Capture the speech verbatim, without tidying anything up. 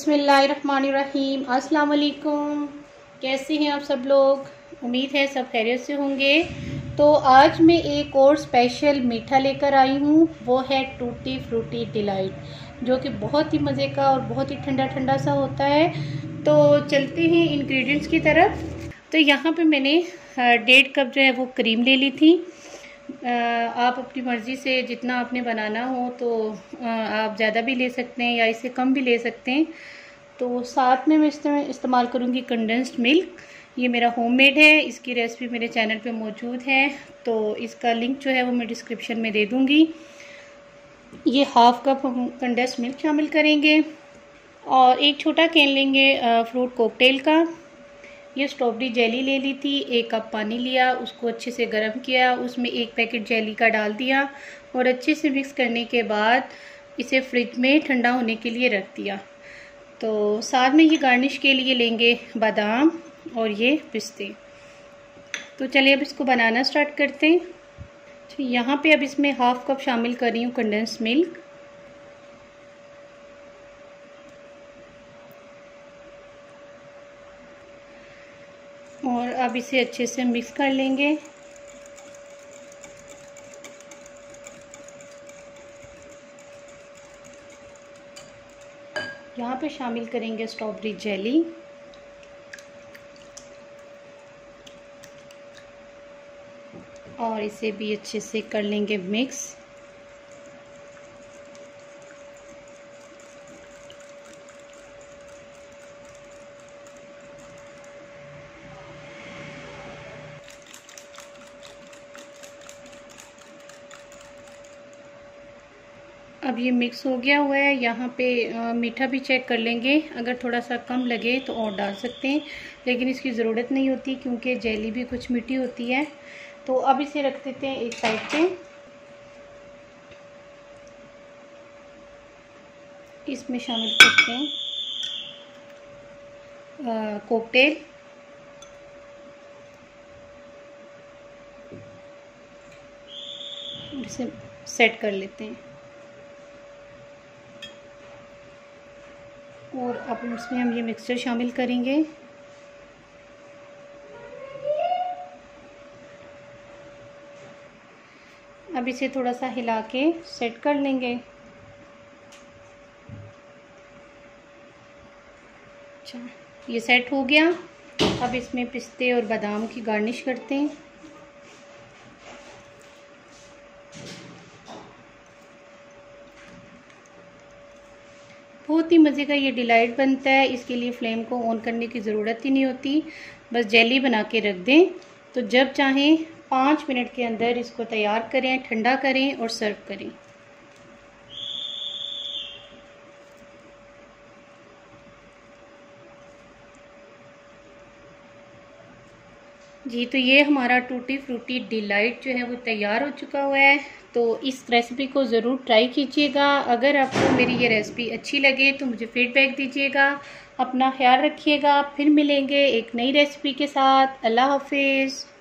बिस्मिल्लाहिर्रहमानिर्रहीम। अस्सलाम वालेकुम। कैसे हैं आप सब लोग? उम्मीद है सब खैरियत से होंगे। तो आज मैं एक और स्पेशल मीठा लेकर आई हूँ, वो है टूटी फ्रूटी डिलाइट, जो कि बहुत ही मज़े का और बहुत ही ठंडा ठंडा सा होता है। तो चलते हैं इंग्रेडिएंट्स की तरफ। तो यहाँ पे मैंने डेढ़ कप जो है वो क्रीम ले ली थी। आप अपनी मर्ज़ी से जितना आपने बनाना हो तो आप ज़्यादा भी ले सकते हैं या इससे कम भी ले सकते हैं। तो साथ में मैं इसमें इस्तेमाल करूँगी कंडेंस्ड मिल्क। ये मेरा होममेड है, इसकी रेसिपी मेरे चैनल पे मौजूद है, तो इसका लिंक जो है वो मैं डिस्क्रिप्शन में दे दूँगी। ये हाफ़ कप हम कंडेंस्ड मिल्क शामिल करेंगे और एक छोटा कैन लेंगे फ्रूट कॉकटेल का। ये स्ट्रॉबेरी जेली ले ली थी, एक कप पानी लिया, उसको अच्छे से गर्म किया, उसमें एक पैकेट जेली का डाल दिया और अच्छे से मिक्स करने के बाद इसे फ्रिज में ठंडा होने के लिए रख दिया। तो साथ में ये गार्निश के लिए लेंगे बादाम और ये पिस्ते। तो चलिए अब इसको बनाना स्टार्ट करते हैं। तो यहाँ पे अब इसमें हाफ कप शामिल कर रही हूँ कंडेंस्ड मिल्क। और अब इसे अच्छे से मिक्स कर लेंगे। यहाँ पे शामिल करेंगे स्ट्रॉबेरी जेली और इसे भी अच्छे से कर लेंगे मिक्स। अब ये मिक्स हो गया हुआ है। यहाँ पे आ, मीठा भी चेक कर लेंगे, अगर थोड़ा सा कम लगे तो और डाल सकते हैं, लेकिन इसकी ज़रूरत नहीं होती क्योंकि जेली भी कुछ मीठी होती है। तो अब इसे रख देते हैं एक साइड पे। इसमें शामिल करते हैं कॉकटेल। इसे सेट कर लेते हैं और अब इसमें हम ये मिक्सचर शामिल करेंगे। अब इसे थोड़ा सा हिला के सेट कर लेंगे। अच्छा, ये सेट हो गया। अब इसमें पिस्ते और बादाम की गार्निश करते हैं। बहुत ही मज़े का ये डिलाइट बनता है। इसके लिए फ्लेम को ऑन करने की ज़रूरत ही नहीं होती, बस जेली बना के रख दें। तो जब चाहें पाँच मिनट के अंदर इसको तैयार करें, ठंडा करें और सर्व करें। जी, तो ये हमारा टूटी फ्रूटी डिलाइट जो है वो तैयार हो चुका हुआ है। तो इस रेसिपी को ज़रूर ट्राई कीजिएगा। अगर आपको मेरी ये रेसिपी अच्छी लगे तो मुझे फीडबैक दीजिएगा। अपना ख्याल रखिएगा। फिर मिलेंगे एक नई रेसिपी के साथ। अल्लाह हाफिज़।